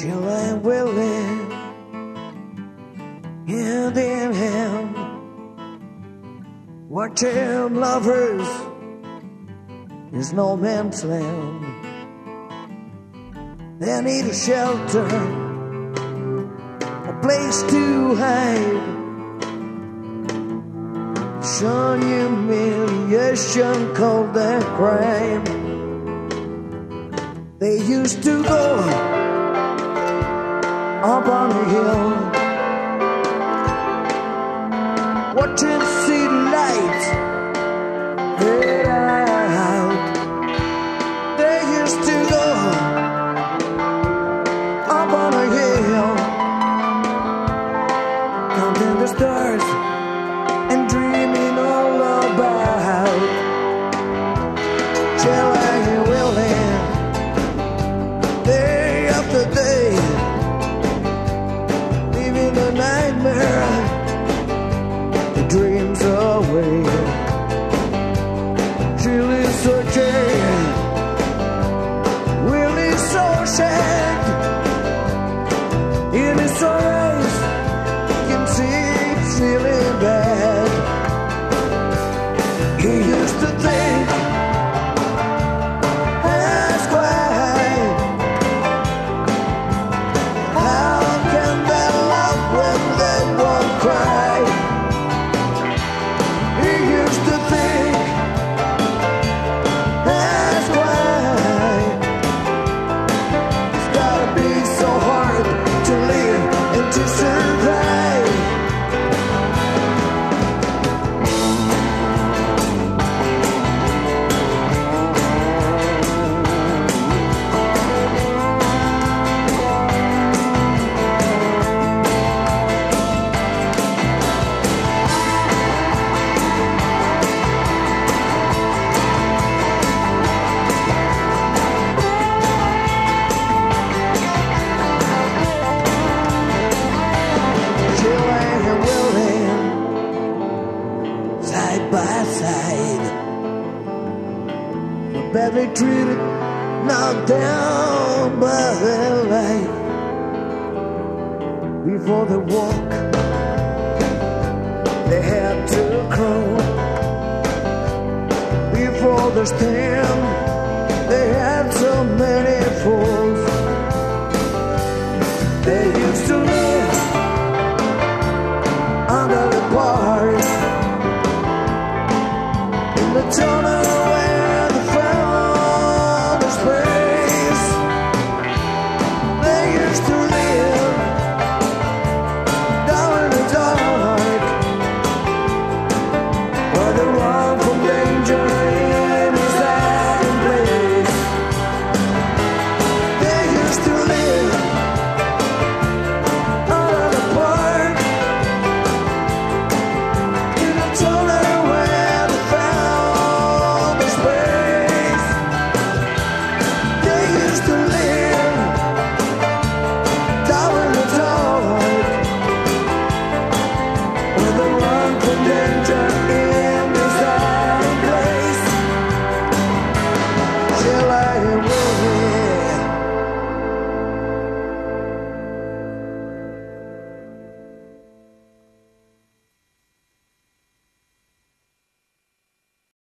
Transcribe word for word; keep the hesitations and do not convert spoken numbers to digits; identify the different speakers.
Speaker 1: Jill and Willie, hand in hand, watching lovers is no man's land. They need a shelter, a place to hide. Shun humiliation called their crime. They used to go up on a hill, watching city lights fade out. They used to go up on a hill, counting the stars and dreaming all about Jill and Willie, day after day, living a nightmare, the dreams away. Jill is so jaded, Willie's so sad. In his eyes, you can see he's feeling bad. He used to think, ask why. How can they love when they won't cry? He used to think, ask why. It's gotta be so hard to live and to survive. Jill and Willie, side by side, were badly treated, knocked down by their life. Before they walk, they had to crawl. Before they stand, they had so many falls. They used to live under the bars in the tunnel where they found the space. They used to live down in the dark, where they run from danger